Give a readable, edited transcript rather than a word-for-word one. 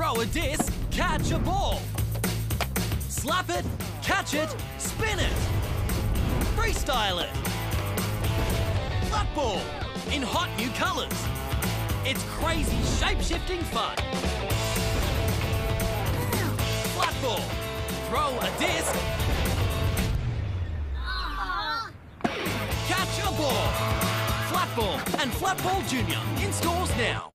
Throw a disc, catch a ball. Slap it, catch it, spin it. Freestyle it. Flat ball in hot new colours. It's crazy shape-shifting fun. Flat ball. Throw a disc. Catch a ball. Flat ball and Flat Ball Junior in stores now.